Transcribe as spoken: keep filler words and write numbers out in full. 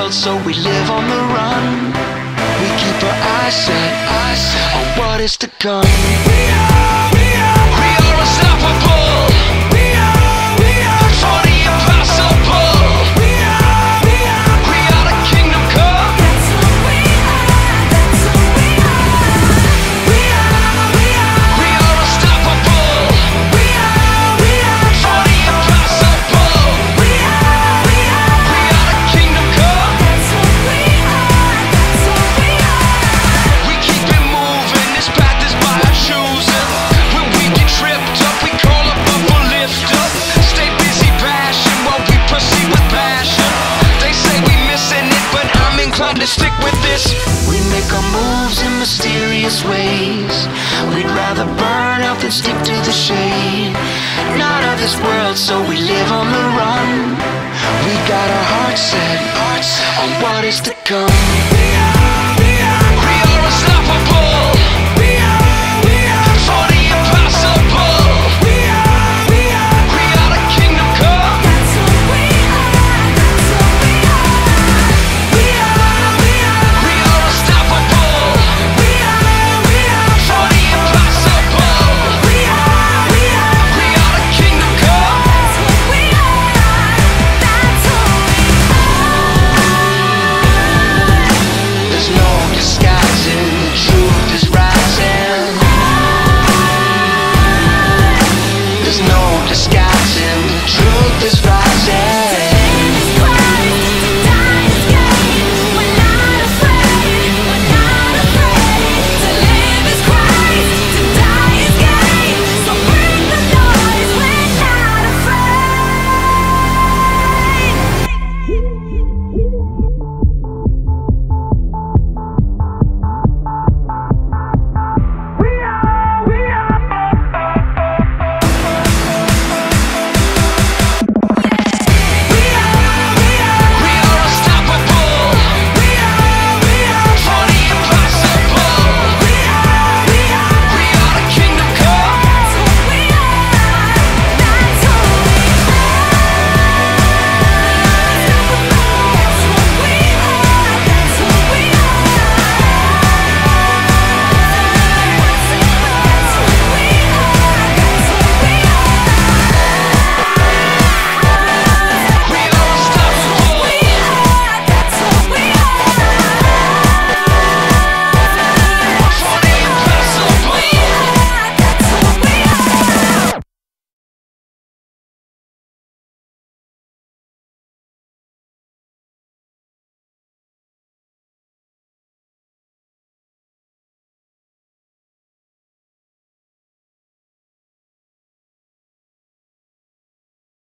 world, so we live on the run. We keep our eyes set, eyes set on what is to come. We are, we are, we are unstoppable. We are, we are, for the impossible. We are, we are, we are the kingdom come. That's who we are, that's who we are. We are, we are, we are unstoppable. We are, we are, for the impossible. We are, we are, we are the kingdom come. That's who we are, that's who we are. We keep it moving, this path is by our choosing. When we get tripped up, we call up up or lift up. Stay busy bashing while we proceed with passion. They say we missing it, but I'm inclined to stick with this. We make our moves in mysterious ways. We'd rather burn out than stick to the shade. Not of this world, so we live on the run. We got our hearts set, hearts set on what is to come.